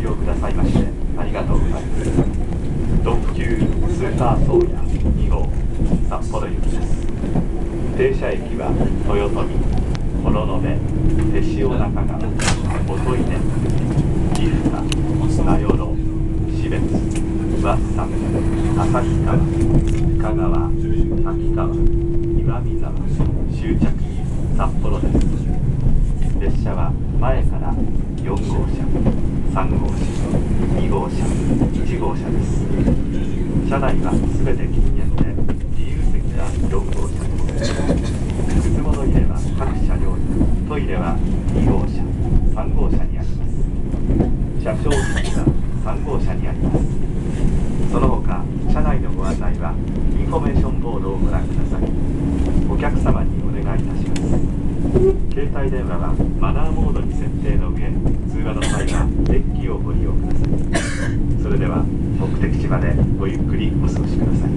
用くださいましてありがとうございます。特急スーパー宗谷2号札幌行きです。停車駅は豊臣、幌延、手塩中川、音威根、岐阜名寄、標津、和佐、旭川、深川、滝川、岩見沢、終着札幌です。列車は前から4号車、3号車、2号車、1号車です。車内はすべて禁煙で自由席が4号車です。靴物入れは各車両に、トイレは2号車、3号車にあります。車掌室は3号車にあります。その他車内のご案内はインフォメーションボードをご覧ください。お客様にお願いいたします。携帯電話はマナーモードに設定の上、通話の際はデッキをご利用ください。それでは目的地までごゆっくりお過ごしください。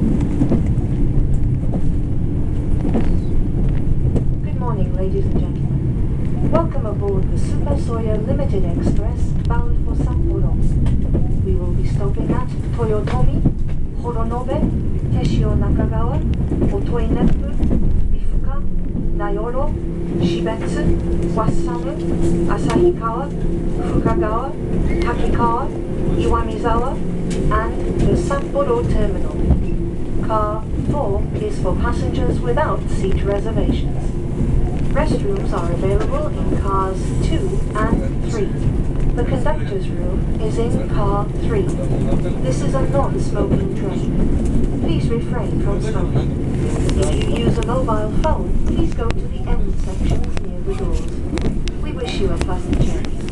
Good morning, ladies and gentlemen. Welcome aboard the Super Soya Limited Express bound for Sapporo. We will be stopping at Toyotomi, Horonobe, Teshio Nakagawa, Otoi Neppu, Bifuka, Nayoro, Shibetsu, Wassamu, Asahikawa, Fukagawa, Takikawa, Iwamizawa, and the Sapporo Terminal. Car 4 is for passengers without seat reservations. Restrooms are available in cars 2 and 3. The conductor's room is in car 3. This is a non-smoking train. Please refrain from smoking. If you use a mobile phone, please go to the end sections near the doors. We wish you a pleasant journey.